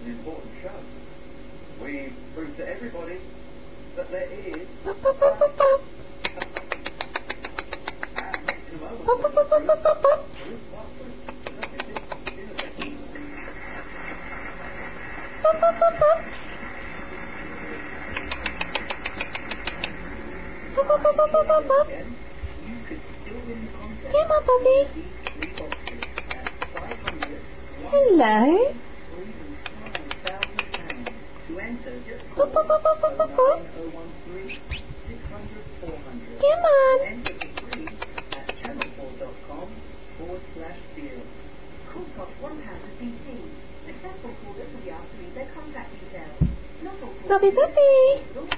an important show. We prove to everybody that there is Come on, Bobby. Hello. Come on. Call cost £1 to BP. Successful callers will be asked to leave their contact details. Not all callers Bobby, Bobby.